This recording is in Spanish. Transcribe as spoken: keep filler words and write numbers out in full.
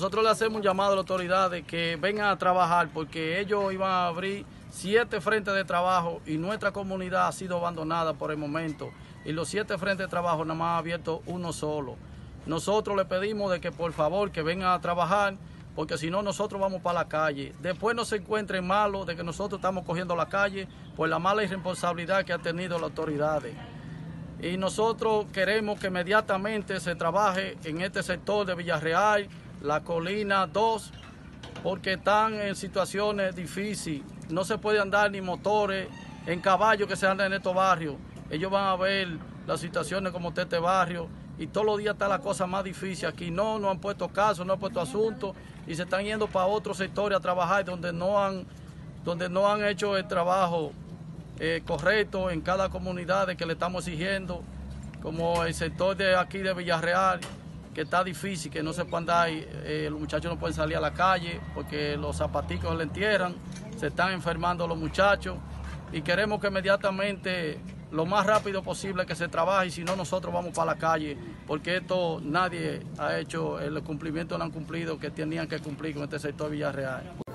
nosotros le hacemos un llamado a las autoridades que vengan a trabajar porque ellos iban a abrir siete frentes de trabajo y nuestra comunidad ha sido abandonada por el momento. Y los siete frentes de trabajo nada más ha abierto uno solo. Nosotros le pedimos de que por favor que vengan a trabajar porque si no nosotros vamos para la calle. Después no se encuentren malos de que nosotros estamos cogiendo la calle por la mala irresponsabilidad que han tenido las autoridades. Y nosotros queremos que inmediatamente se trabaje en este sector de Villarreal, La Colina dos, porque están en situaciones difíciles. No se puede andar ni motores en caballos que se andan en estos barrios. Ellos van a ver las situaciones como está este barrio y todos los días está la cosa más difícil aquí. No, no han puesto caso, no han puesto asunto y se están yendo para otros sectores a trabajar donde no han, donde no han hecho el trabajo eh, correcto en cada comunidad de que le estamos exigiendo, como el sector de aquí de Villarreal, que está difícil, que no se puede andar, eh, los muchachos no pueden salir a la calle porque los zapaticos le entierran, se están enfermando los muchachos y queremos que inmediatamente, lo más rápido posible que se trabaje y si no nosotros vamos para la calle porque esto nadie ha hecho, el cumplimiento no han cumplido que tenían que cumplir con este sector de Villarreal.